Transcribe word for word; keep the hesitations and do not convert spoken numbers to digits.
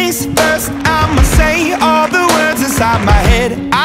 things first, I'ma say all the words inside my head.